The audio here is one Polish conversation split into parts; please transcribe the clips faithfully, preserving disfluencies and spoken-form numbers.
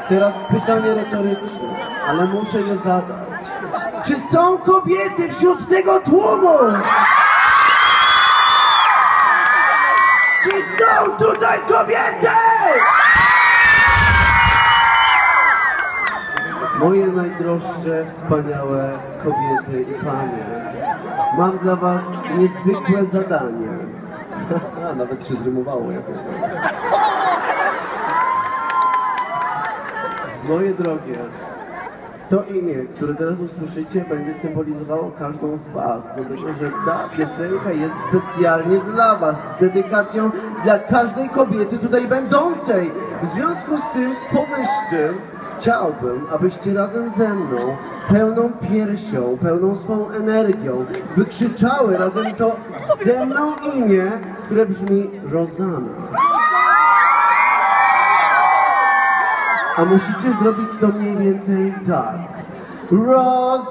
Teraz pytanie retoryczne, ale muszę je zadać. Czy są kobiety wśród tego tłumu? Czy są tutaj kobiety? Moje najdroższe, wspaniałe kobiety i panie, mam dla was niezwykłe zadanie. Nawet się zrymowało, ja powiem. Moje drogie, to imię, które teraz usłyszycie, będzie symbolizowało każdą z was, dlatego że ta piosenka jest specjalnie dla was, z dedykacją dla każdej kobiety tutaj będącej. W związku z tym, z powyższym, chciałbym, abyście razem ze mną, pełną piersią, pełną swą energią, wykrzyczały razem to ze mną imię, które brzmi Rosanna. A musicie zrobić to mniej więcej tak. Rosanna!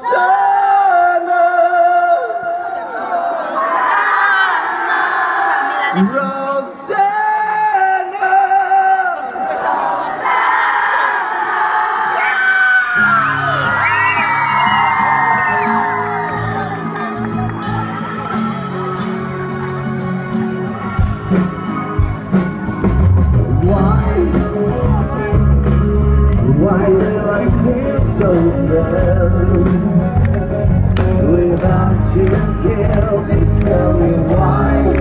Rosanna! Why do I feel so bad without you here? Please tell me why.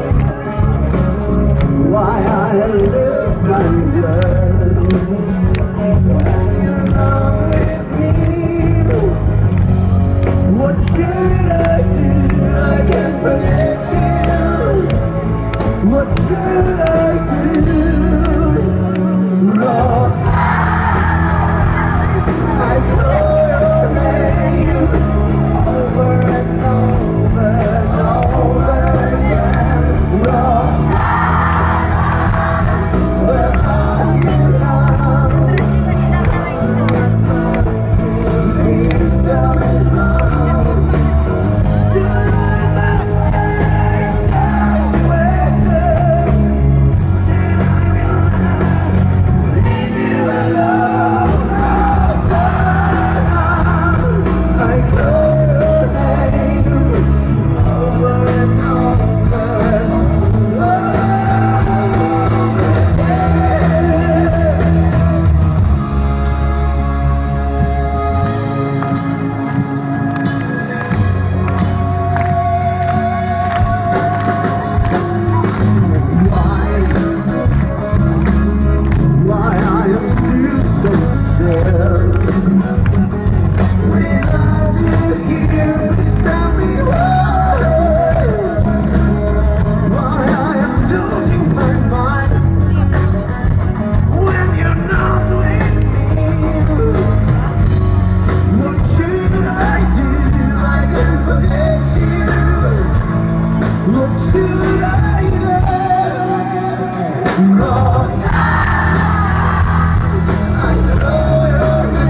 Why I lose my blood when you're not with me? What should I do? I can't forget you. What should I do? Rosanna, I call your name over and over and over again. Rosanna, where are you now? Please tell me how. Do you remember situation? Did I leave you alone? I know your name.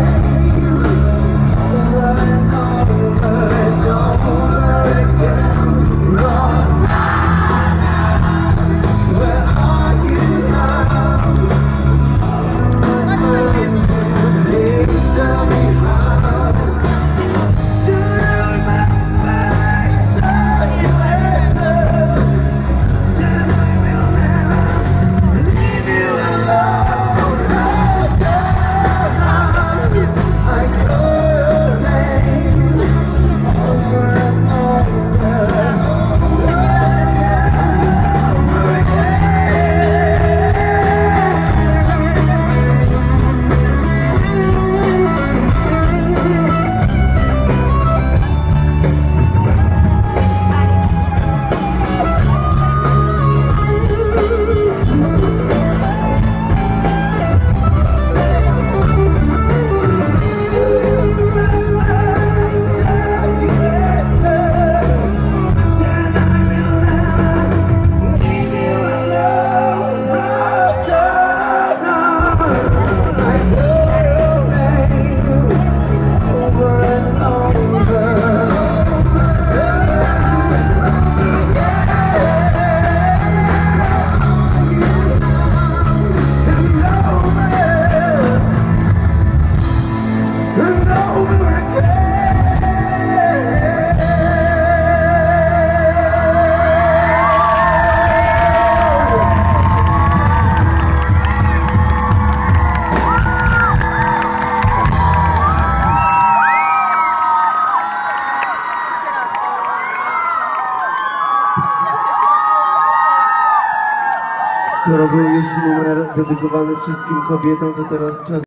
Skoro był już numer dedykowany wszystkim kobietom, to teraz czas